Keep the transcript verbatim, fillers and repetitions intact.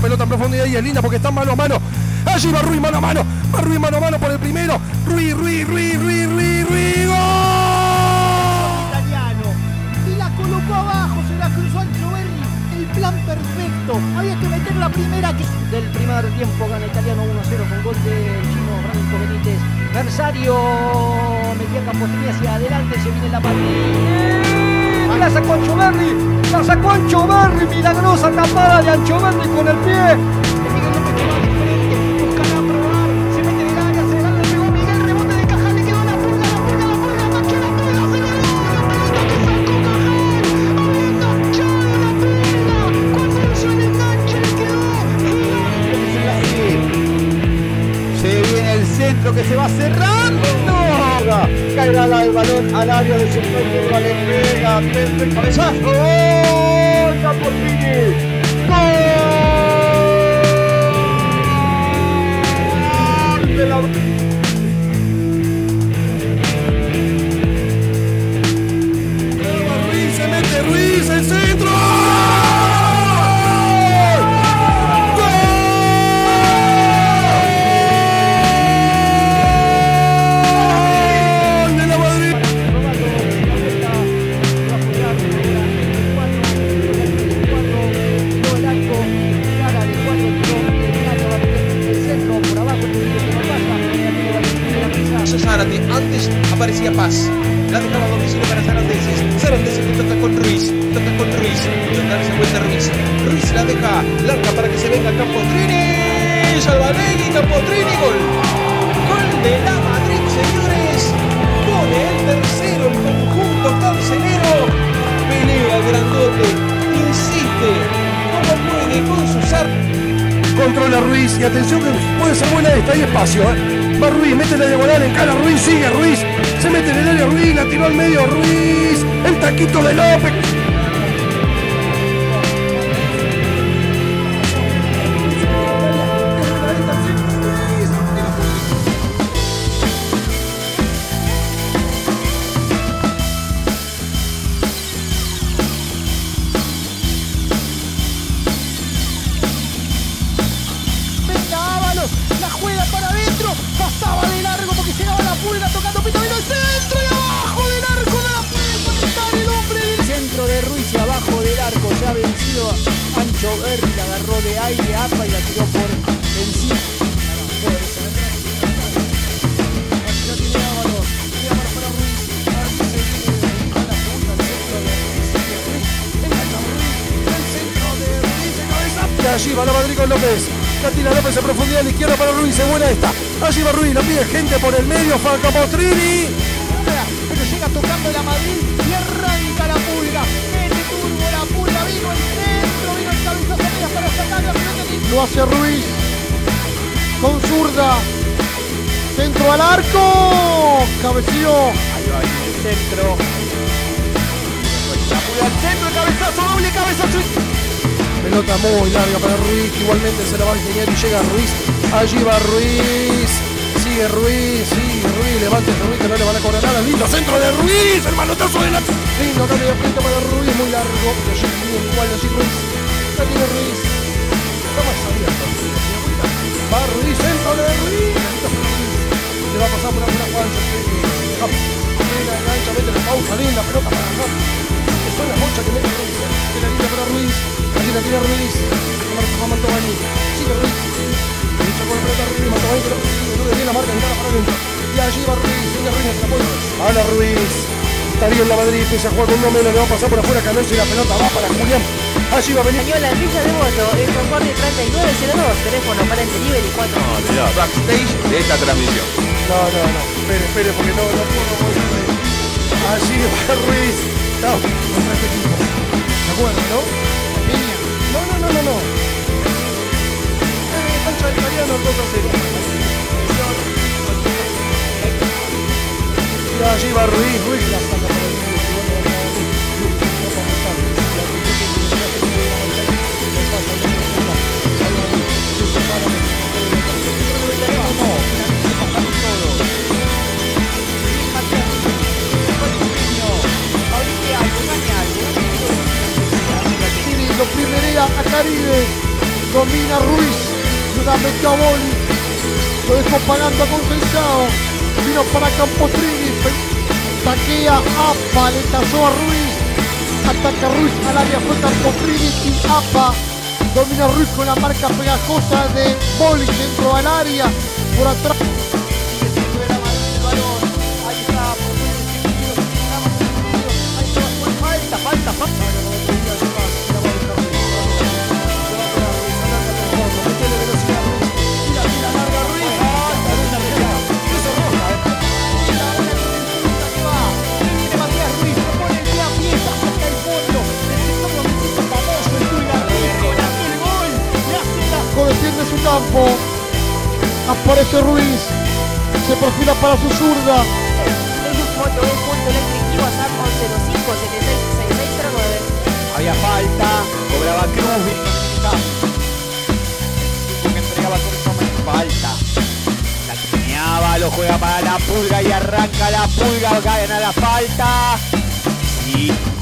pelota en profundidad y es linda porque están mano a mano. Allí va Ruiz mano a mano. Va Ruiz mano a mano por el primero. Ruiz, Ruiz, Ruiz, Ruiz, Ruiz, Ruiz. ¡Gol! Italiano. Y la colocó abajo, se la cruzó Ancho Berri. El plan perfecto. Había que meter la primera que... Del primer tiempo gana Italiano uno a cero con gol del chino Franco Benítez. Mersario metía Campostrini hacia adelante, se viene la Madrid. La sacó Ancho Berri. La sacó Ancho Berri. Milagrosa tapada de Ancho Berri con el pie. Centro que se va cerrando. Caerá el balón al área de sector que le pega. El cabezazo. ¡Gol! Campostrini. ¡Gol! De la... Ruiz, se mete Ruiz, el centro. Antes aparecía Paz, la dejaba a domicilio para Zarandeses. Zarandeses que toca con Ruiz, toca con Ruiz, darse vuelta Ruiz. Ruiz la deja larga para que se venga Campostrini. Salvanegui, Campostrini, gol. Gol de la Madrid, señores. Pone el tercero el conjunto cancelero. Pelea el grandote, insiste, como puede con sus armas. Controla Ruiz y atención que puede ser buena esta, hay espacio, ¿eh? Va Ruiz, mete la diagonal, encara Ruiz, sigue Ruiz, se mete en el área Ruiz, la tiró al medio Ruiz, el taquito de López. La juega para adentro, pasaba de largo porque se daba la pulga tocando pito, vino el centro y abajo del arco de la puede conectar el hombre del centro de Ruiz y abajo del arco, ya vencido Ancho Berri, la agarró de aire apa y la tiró por encima. Allí va la Madrid con López. La tira López en profundidad a la izquierda para Ruiz. Es buena esta. Allí va Ruiz. La pide gente por el medio. Fa Campostrini. Pero llega tocando la Madrid y arranca la pulga. Mete turbo la pulga. Vino el centro. Vino el cabezazo para sacar la pelota. Lo hace Ruiz. Con zurda. Centro al arco. Cabeceó. Ahí va el centro. La pulga al centro. El cabezazo. Doble cabezazo. Pelota muy larga para Ruiz, que igualmente se la va a ingeniar y llega Ruiz. Allí va Ruiz. Sigue Ruiz, sigue Ruiz. Levante Ruiz que no le van a cobrar nada. Lindo centro de Ruiz. El manotazo de la... Lindo cambio de frente para Ruiz, muy largo. Allí bien igual, allí Ruiz. La tiene Ruiz. ¿Cómo es abierto? Va Ruiz, centro de Ruiz. Le va a pasar por alguna jugada. Linda engancha, mete la pausa, linda pelota para acá. Es la mocha que mete Ruiz. Que la linda para Ruiz. Allí la tira Ruiz, marca Mantovani, sigue Ruiz, lucha con la pelota Ruiz, Mantovani que lo sigue bien la marca, encara para adentro, y allí va Ruiz, sigue Ruiz, se la pone, habla Ruiz, está bien la Madrid, empieza a jugar con un hombre, le va a pasar por afuera Canoso y la pelota va para Julián, allí va a venir. Española en Villa Devoto, en Concordia treinta y nueve cero dos, teléfono para el delivery cuatro. No, mirá, backstage de esta transmisión. No, no, no, espere, espere, porque no, no puedo, allí va Ruiz, no, contra este equipo, ¿de acuerdo, no? No, no, no, no, no. Eh, cancha de Italiano, dos a cero. Y allí va Ruiz, Ruiz la saca para el medio. Lo primerea a Caribe. Domina Ruiz. Nuevamente a Boli. Lo dejó pagando a Conceição. Vino para Campostrini. Taquea Apa. Le tasó a Ruiz. Ataca Ruiz al área. Fue Campostrini y Apa. Domina Ruiz con la marca pegajosa de Boli. Centro al área. Por atrás. Falta, falta, falta. Defiende su campo. Aparece Ruiz. Se perfila para su zurda. Es un foto, es punto eléctrico WhatsApp once dos cinco siete seis seis seis cero nueve. Había falta, cobraba Cruz, que entregaba con esa falta. La tineaba, lo juega para la Pulga y arranca la Pulga, gana la falta. Sí.